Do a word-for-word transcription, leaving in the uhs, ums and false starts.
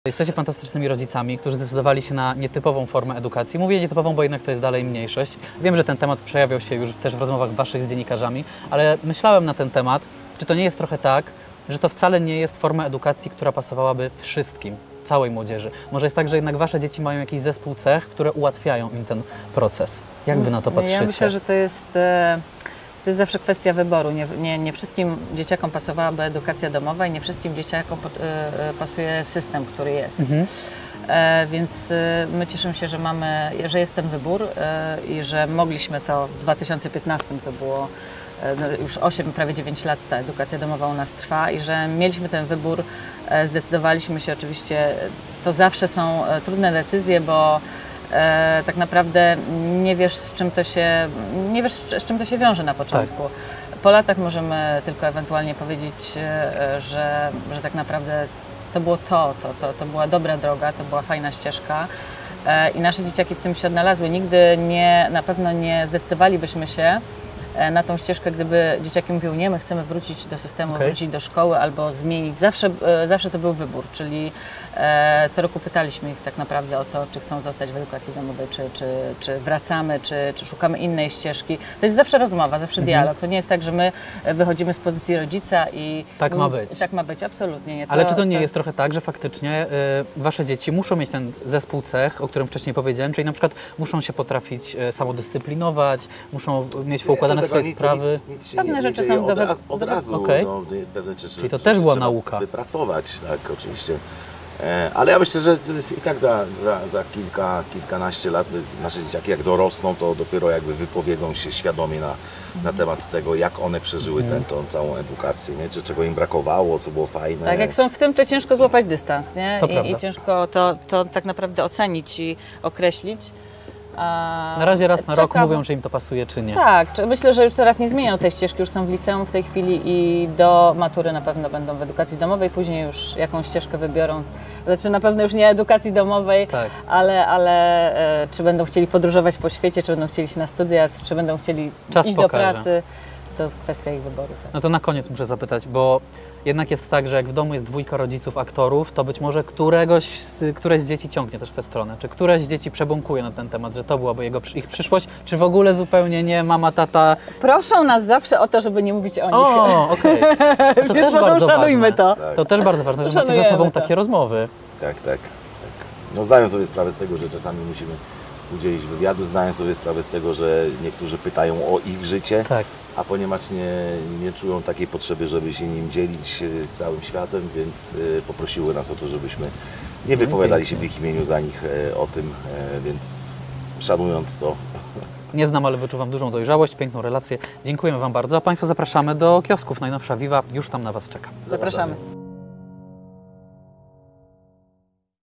Jesteście fantastycznymi rodzicami, którzy zdecydowali się na nietypową formę edukacji. Mówię nietypową, bo jednak to jest dalej mniejszość. Wiem, że ten temat przejawiał się już też w rozmowach waszych z dziennikarzami, ale myślałem na ten temat, czy to nie jest trochę tak, że to wcale nie jest forma edukacji, która pasowałaby wszystkim, całej młodzieży. Może jest tak, że jednak wasze dzieci mają jakiś zespół cech, które ułatwiają im ten proces. Jak wy na to patrzycie? Ja myślę, że to jest... To jest zawsze kwestia wyboru. Nie, nie, nie wszystkim dzieciakom pasowałaby edukacja domowa i nie wszystkim dzieciakom pasuje system, który jest. Mhm. E, więc my cieszymy się, że mamy, że jest ten wybór e, i że mogliśmy to w dwa tysiące piętnastym, to było e, no już osiem, prawie dziewięć lat ta edukacja domowa u nas trwa i że mieliśmy ten wybór, e, zdecydowaliśmy się oczywiście, to zawsze są e, trudne decyzje, bo E, tak naprawdę nie wiesz, z czym to się, nie wiesz, z czym to się wiąże na początku. Tak. Po latach możemy tylko ewentualnie powiedzieć, e, że, że tak naprawdę to było to, to, to, to była dobra droga, to była fajna ścieżka e, i nasze dzieciaki w tym się odnalazły. Nigdy nie, na pewno nie zdecydowalibyśmy się na tą ścieżkę, gdyby dzieciaki mówią, nie, my chcemy wrócić do systemu, okay. wrócić do szkoły albo zmienić. Zawsze, zawsze to był wybór, czyli e, co roku pytaliśmy ich tak naprawdę o to, czy chcą zostać w edukacji domowej, czy, czy, czy wracamy, czy, czy szukamy innej ścieżki. To jest zawsze rozmowa, zawsze mhm. dialog. To nie jest tak, że my wychodzimy z pozycji rodzica i... Tak ma być. Tak ma być, absolutnie nie. To, Ale czy to nie to... jest trochę tak, że faktycznie y, wasze dzieci muszą mieć ten zespół cech, o którym wcześniej powiedziałem, czyli na przykład muszą się potrafić y, samodyscyplinować, muszą mieć poukładane swoje nic, sprawy. Nic, nic pewne nie rzeczy są od, do... od razu. Okay. No, pewne rzeczy, czyli to też była nauka. Wypracować, tak, oczywiście. E, ale ja myślę, że i tak za, za, za kilka, kilkanaście lat nasze dzieciaki jak dorosną, to dopiero jakby wypowiedzą się świadomie na, na temat tego, jak one przeżyły mm. tę całą edukację, nie? Czy czego im brakowało, co było fajne. Tak, jak są w tym, to ciężko złapać dystans, nie? To I, i ciężko to, to tak naprawdę ocenić i określić. A na razie raz na rok mówią, czy im to pasuje, czy nie. Tak, myślę, że już teraz nie zmienią tej ścieżki, już są w liceum w tej chwili i do matury na pewno będą w edukacji domowej, później już jakąś ścieżkę wybiorą. Znaczy na pewno już nie edukacji domowej, tak. ale, ale e, czy będą chcieli podróżować po świecie, czy będą chcieli się na studia, czy będą chcieli Czas iść pokaże. do pracy, to kwestia ich wyboru. Tak. No to na koniec muszę zapytać, bo jednak jest tak, że jak w domu jest dwójka rodziców, aktorów, to być może któregoś, któreś z dzieci ciągnie też w tę stronę. Czy któreś z dzieci przebąkuje na ten temat, że to byłaby jego, ich przyszłość, czy w ogóle zupełnie nie, mama, tata... Proszą nas zawsze o to, żeby nie mówić o nich. O, okej. Okay. To Więc może szanujmy to. Tak. To też bardzo ważne, że macie za sobą to. takie rozmowy. Tak, tak, tak. No zdają sobie sprawę z tego, że czasami musimy udzielić wywiadu, zdają sobie sprawę z tego, że niektórzy pytają o ich życie. Tak. A ponieważ nie, nie czują takiej potrzeby, żeby się nim dzielić z całym światem, więc y, poprosiły nas o to, żebyśmy nie wypowiadali się w ich imieniu za nich y, o tym, y, więc szanując to. Nie znam, ale wyczuwam dużą dojrzałość, piękną relację. Dziękujemy wam bardzo, a państwa zapraszamy do kiosków. Najnowsza Viva już tam na was czeka. Zapraszamy.